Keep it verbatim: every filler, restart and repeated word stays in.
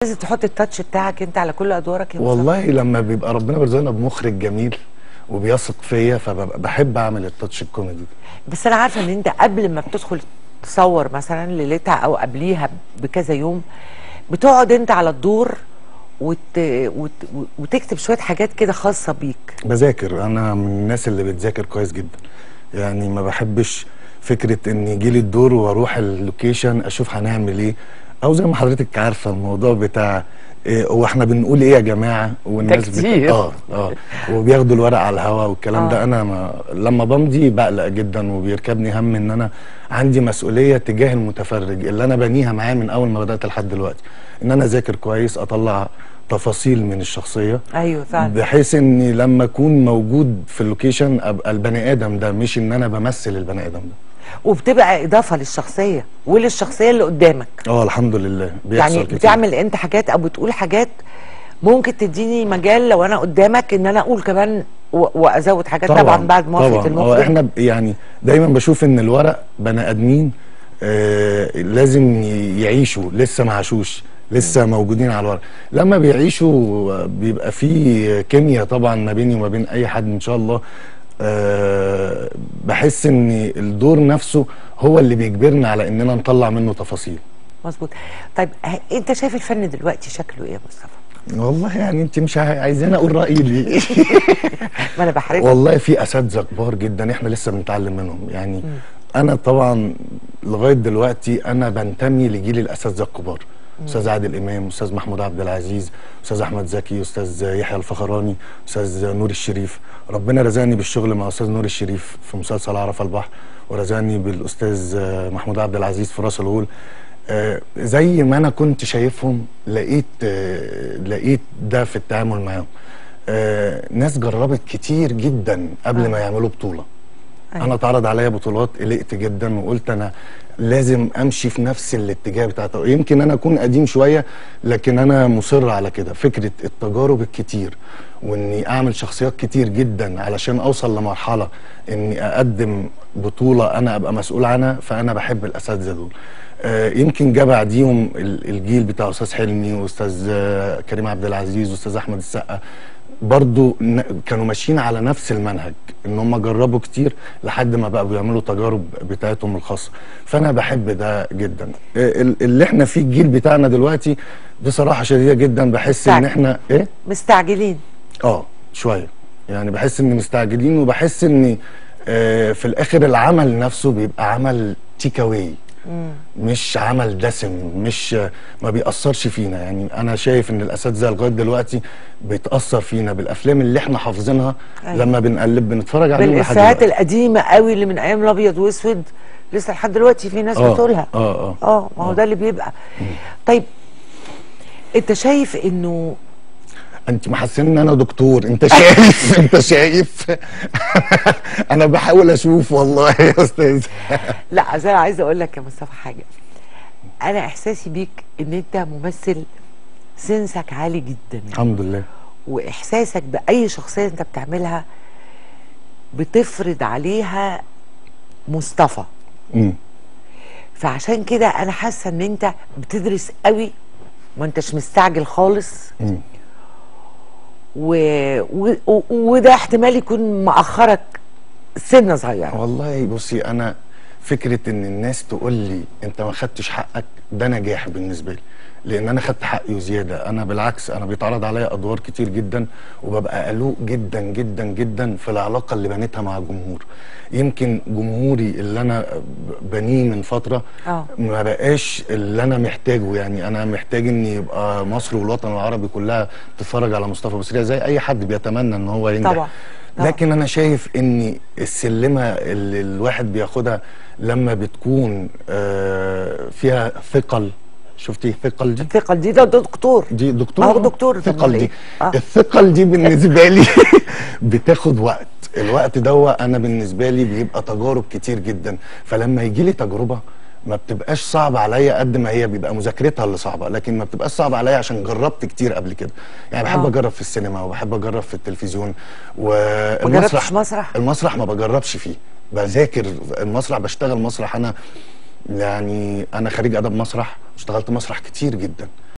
لازم تحط التاتش بتاعك انت على كل ادوارك يا مصطفى. والله لما بيبقى ربنا بيرزقنا بمخرج جميل وبيثق فيا فبحب اعمل التاتش الكوميدي. بس انا عارفه ان انت قبل ما بتدخل تصور مثلا ليلتها او قبليها بكذا يوم بتقعد انت على الدور وت... وت... وتكتب شويه حاجات كده خاصه بيك. بذاكر، انا من الناس اللي بتذاكر كويس جدا، يعني ما بحبش فكره ان يجي لي الدور واروح اللوكيشن اشوف هنعمل ايه، او زي ما حضرتك عارفه الموضوع بتاع إيه واحنا بنقول ايه يا جماعه والناس بت... اه اه وبياخدوا الورق على الهوا والكلام آه. ده. انا ما لما بمضي بقلق جدا وبيركبني هم ان انا عندي مسؤوليه تجاه المتفرج اللي انا بنيها معاه من اول ما بدات لحد دلوقتي، ان انا اذاكر كويس، اطلع تفاصيل من الشخصيه. ايوه فعلا. بحيث اني لما اكون موجود في اللوكيشن ابقى البني ادم ده، مش ان انا بمثل البني ادم ده. وبتبقى اضافه للشخصيه وللشخصيه اللي قدامك. اه الحمد لله بيحصل يعني كتير. بتعمل انت حاجات او بتقول حاجات ممكن تديني مجال لو انا قدامك ان انا اقول كمان وازود حاجات طبعا, طبعا بعد موافقه المخرج. احنا يعني دايما بشوف ان الورق بني ادمين آه لازم يعيشوا، لسه ما عاشوش، لسه موجودين على الورق. لما بيعيشوا بيبقى في كيمياء طبعا ما بيني وما بين اي حد ان شاء الله. أه بحس ان الدور نفسه هو اللي بيجبرنا على اننا نطلع منه تفاصيل. مظبوط. طيب انت شايف الفن دلوقتي شكله ايه يا مصطفى؟ والله يعني انت مش عايزاني اقول رايي ليه؟ ما انا بحرجك. والله في اساتذه كبار جدا احنا لسه بنتعلم منهم، يعني م. انا طبعا لغايه دلوقتي انا بنتمي لجيل الاساتذه الكبار، استاذ عادل امام، استاذ محمود عبد العزيز، استاذ احمد زكي، استاذ يحيى الفخراني، استاذ نور الشريف. ربنا رزقني بالشغل مع استاذ نور الشريف في مسلسل عرف البحر، ورزقني بالاستاذ محمود عبد العزيز في راس الغول. آه زي ما انا كنت شايفهم لقيت آه لقيت ده في التعامل معاهم. آه ناس جربت كتير جدا قبل آه. ما يعملوا بطوله. أيوة. انا اتعرض عليا بطولات قلقت جدا وقلت انا لازم امشي في نفس الاتجاه بتاعته. يمكن انا اكون قديم شويه لكن انا مصر على كده، فكره التجارب الكتير واني اعمل شخصيات كتير جدا علشان اوصل لمرحله اني اقدم بطوله انا ابقى مسؤول عنها. فانا بحب الاساتذه دول. آه يمكن جه بعديهم الجيل بتاع استاذ حلمي واستاذ كريم عبد العزيز واستاذ احمد السقا، برضو كانوا ماشيين على نفس المنهج، ان هم جربوا كتير لحد ما بقوا بيعملوا تجارب بتاعتهم الخاصه. فانا بحب ده جدا. اللي احنا فيه الجيل بتاعنا دلوقتي بصراحه شديده جدا بحس ان احنا ايه مستعجلين. اه شويه، يعني بحس ان مستعجلين، وبحس ان آه في الاخر العمل نفسه بيبقى عمل تيك اواي، مش عمل دسم، مش ما بيأثرش فينا. يعني انا شايف ان الاساتذه لغايه دلوقتي بيتأثر فينا بالافلام اللي احنا حافظينها. أيوة. لما بنقلب بنتفرج عليها بالافيهات القديمه قوي اللي من ايام الابيض واسود لسه لحد دلوقتي في ناس آه بتقولها. اه اه اه ما هو ده اللي بيبقى. طيب انت شايف انه انت محسن ان انا دكتور؟ انت شايف انت شايف انا بحاول اشوف والله يا استاذ. لا انا عايزه اقول لك يا مصطفى حاجه، انا احساسي بيك ان انت ممثل سنسك عالي جدا. الحمد لله. واحساسك باي شخصيه انت بتعملها بتفرض عليها مصطفى. امم فعشان كده انا حاسه ان انت بتدرس قوي، ما انتش مستعجل خالص. امم و... و... وده احتمال يكون مأخرك سنه صغيره. والله بصي، انا فكره ان الناس تقول لي انت ما خدتش حقك ده نجاح بالنسبه لي، لان انا خدت حقي وزياده. انا بالعكس انا بيتعرض عليا ادوار كتير جدا وببقى قلوق جدا جدا جدا في العلاقه اللي بنيتها مع الجمهور. يمكن جمهوري اللي انا بنيه من فتره أوه. ما بقاش اللي انا محتاجه. يعني انا محتاج ان يبقى مصر والوطن العربي كلها تتفرج على مصطفى بوسرية زي اي حد بيتمنى ان هو ينجح. طبعا. لكن انا شايف ان السلمه اللي الواحد بياخدها لما بتكون فيها ثقل. شفتي ثقل دي؟ الثقل دي ده دكتور. دي دكتور. اه دكتور. الثقل دي آه. الثقل دي بالنسبه لي بتاخد وقت. الوقت ده انا بالنسبه لي بيبقى تجارب كتير جدا. فلما يجي لي تجربه ما بتبقاش صعبه عليا قد ما هي بيبقى مذاكرتها اللي صعبه، لكن ما بتبقاش صعبه عليا عشان جربت كتير قبل كده. يعني بحب آه. اجرب في السينما وبحب اجرب في التلفزيون. والمسرح مسرح المسرح ما بجربش فيه، بذاكر المسرح، بشتغل مسرح. انا يعني انا خريج ادب مسرح، اشتغلت مسرح كتير جدا.